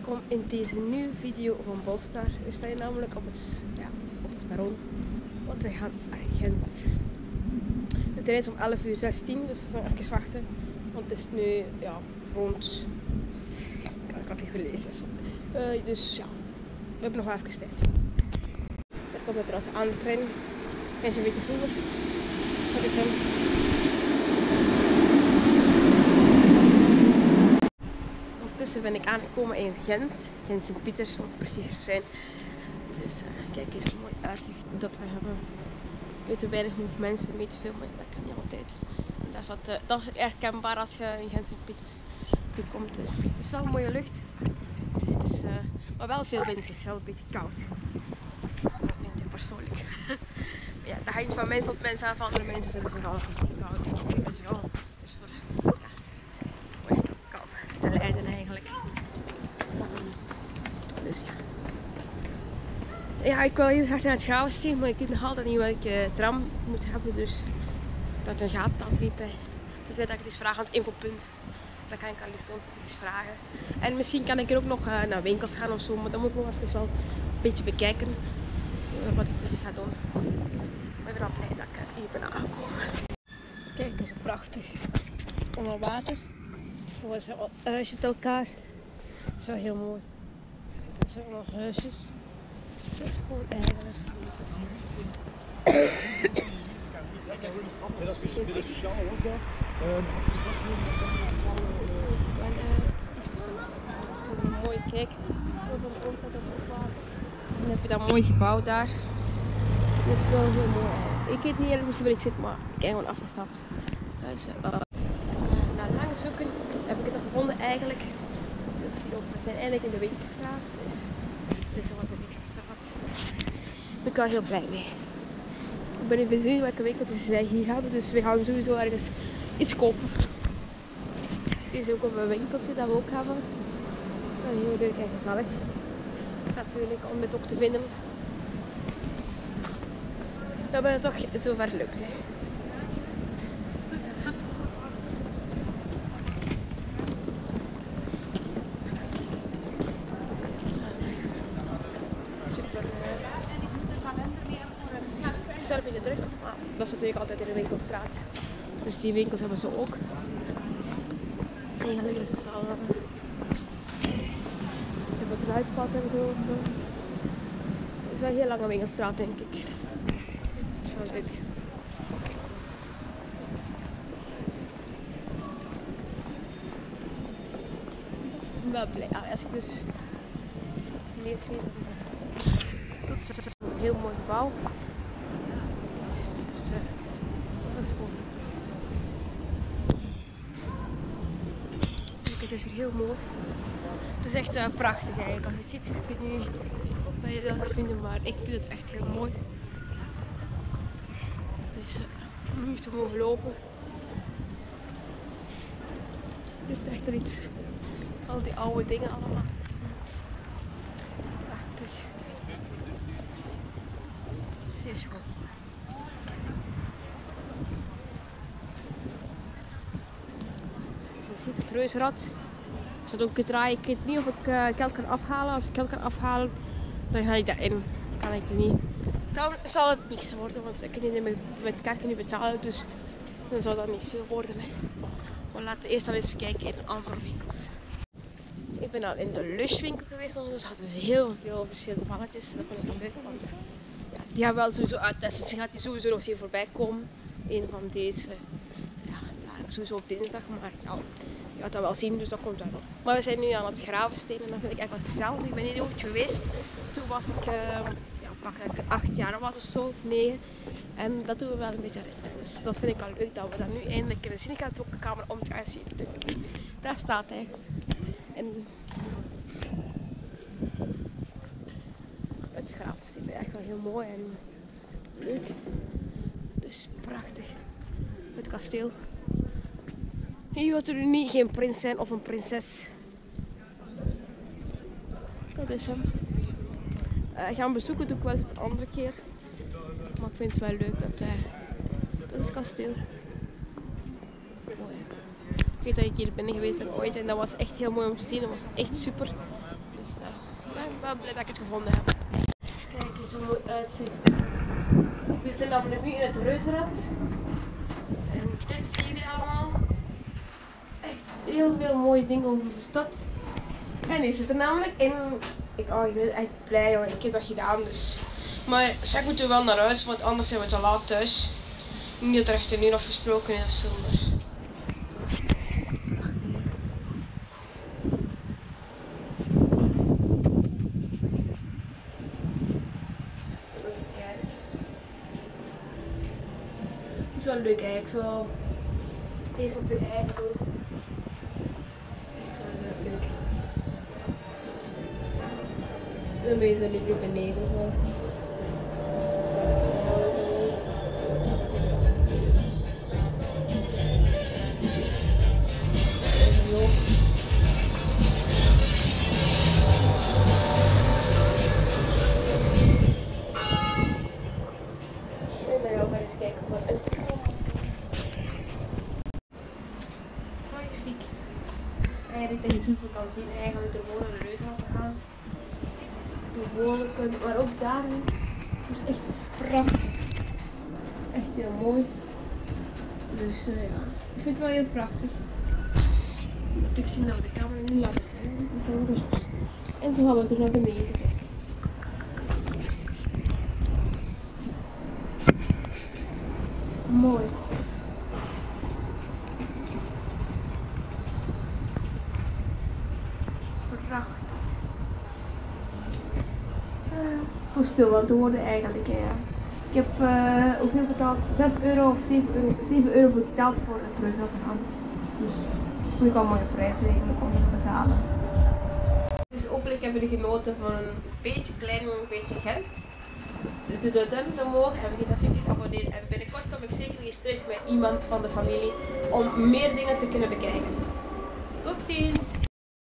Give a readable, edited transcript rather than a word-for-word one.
welkom in deze nieuwe video van Bolstar. We staan hier namelijk op het perron, want wij gaan naar Gent. De trein is om 11:16 uur, dus we gaan even wachten. Want het is nu rond... Ik kan het niet goed lezen. Dus ja, we hebben nog wel even tijd. Daar komt het trouwens aan de trein. Hij is een beetje vroeger. Wat is hem? Ondertussen ben ik aangekomen in Gent. Gent Sint-Pieters, om precies te zijn. Dus kijk eens hoe mooi uitzicht dat we hebben. Weet te weinig mensen mee te filmen, dat kan niet altijd. Dat is herkenbaar als je in Gent Sint-Pieters toekomt. Dus het is wel een mooie lucht. Dus het is, maar wel veel wind, het is wel een beetje koud. Dat vind ik persoonlijk. Ja, dat hangt van mens tot mens af. Andere mensen zullen zeggen, oh, het is niet koud. Andere mensen zeggen, oh, het is voor koud te lijden eigenlijk. Dus ja. Ja, ik wil heel graag naar het Gouwensteen, maar ik weet nog altijd niet welke tram ik moet hebben. Dus dat gaat dat niet. Tenzij dat ik het eens vraag aan het infopunt. Dat kan ik al eens vragen. En misschien kan ik er ook nog naar winkels gaan of zo. Maar dan moet ik nog even wel een beetje bekijken wat ik dus ga doen. Ik ben wel blij dat ik hier ben aangekomen. Kijk eens, prachtig. Onder water. Er zijn wat huisjes bij elkaar. Dat is wel heel mooi. Er zijn nog huisjes. Dat is gewoon eigenlijk. Dat sociaal was dat. Mooi, kijk. Dan heb je dat mooi gebouw daar. Dat is wel heel mooi. Ik weet niet ergens waar ik zit, maar ik ben gewoon afgestapt. Dus, na lang zoeken heb ik het er gevonden eigenlijk. We zijn eigenlijk in de winkelstraat. Dus dit is wat de winkelstraat. Daar ben ik wel heel blij mee. Ik ben even benieuwd welke winkeltjes zij hier hebben. Dus we gaan sowieso ergens iets kopen. Dit is ook een winkeltje dat we ook hebben. Heel leuk en gezellig. Natuurlijk om het ook te vinden. We hebben het toch zover gelukt. Hè. Super. Het is wel een beetje druk, maar dat is natuurlijk altijd in de winkelstraat. Dus die winkels hebben ze ook. Eigenlijk is het al... Ze hebben kruidvat en zo. Het is wel een heel lange winkelstraat, denk ik. Dat is wel leuk. Ik ben wel blij. Als ik dus meer zie, dan dat is een heel mooi gebouw. Dus, dat is cool. Kijk, het is hier heel mooi. Het is echt prachtig eigenlijk als je het ziet. Ik weet niet of je dat vindt, maar ik vind het echt heel mooi. Dus om hier te mogen lopen. Het heeft echt iets. Al die oude dingen allemaal. Prachtig. Zeer schoon. Je ziet het reuzenrad. Als ik ook draaien, ik weet niet of ik geld kan afhalen. Als ik geld kan afhalen, dan ga ik daarin. Kan ik niet. Dan zal het niks worden, want ik kan niet met kaartje niet betalen, dus dan zal dat niet veel worden. Hè. Maar laten we eerst al eens kijken in andere winkels. Ik ben al in de Lush-winkel geweest, want dus hadden ze heel veel verschillende balletjes. Dat vond ik wel leuk, want ja, die gaan wel sowieso uittesten. Ze gaat die sowieso nog eens hier voorbij komen. Een van deze, sowieso op dinsdag, maar ja. Je gaat dat wel zien, dus dat komt daarop. Maar we zijn nu aan het Gravensteen en dat vind ik echt wel speciaal. Ik ben hier ooit geweest. Toen was ik pak dat ik 8 jaar was of zo, 9. En dat doen we wel een beetje herinneren. Dus dat vind ik al leuk dat we dat nu eindelijk kunnen zien. Ik ga het ook de camera om te gaan zien. Daar staat hij. En het Gravensteen vind ik echt wel heel mooi en leuk. Dus prachtig. Het kasteel. Hier wil er niet geen prins zijn of een prinses. Dat is hem. Gaan bezoeken doe ik wel een andere keer. Maar ik vind het wel leuk dat is het kasteel. Mooi. Ik weet dat ik hier binnen geweest ben ooit en dat was echt heel mooi om te zien. Dat was echt super. Dus ik ben wel blij dat ik het gevonden heb. Kijk eens hoe mooi uitzicht. We zitten namelijk nu in het Reuzenrad. En dit zie je allemaal. Echt heel veel mooie dingen over de stad. En die zit er namelijk in. Ik ben echt blij hoor, ik heb dat gedaan dus. Maar straks moeten we wel naar huis, want anders zijn we te laat thuis. Niet dat er echt een uur afgesproken is of zo. Het is wel leuk eigenlijk, zo eens op je eigen doen. Dat is wel leuk. Dan ben je zo liever beneden zo. En dan gaan we eens kijken wat het is. Magnifiek. Eigenlijk dat je zoveel kan zien, eigenlijk er gewoon naar de Reuzenrad te gaan. De wolken, maar ook daar. Het is echt prachtig. Echt heel mooi. Dus ja, ik vind het wel heel prachtig. Moet ik zien dat we de camera niet laten gaan. En zo gaan we terug naar beneden kijken. Mooi. Prachtig. Voor stil aan te worden eigenlijk. Ja. Ik heb hoeveel betaald? 6 euro of 7 euro betaald voor het Reuzenrad te gaan. Dus vind ik al een mooie prijs eigenlijk om te betalen. Dus hopelijk hebben jullie genoten van een beetje klein, maar een beetje Gent. Doe de duimpjes omhoog en vergeet natuurlijk niet te abonneren. En binnenkort kom ik zeker eens terug met iemand van de familie om meer dingen te kunnen bekijken. Tot ziens!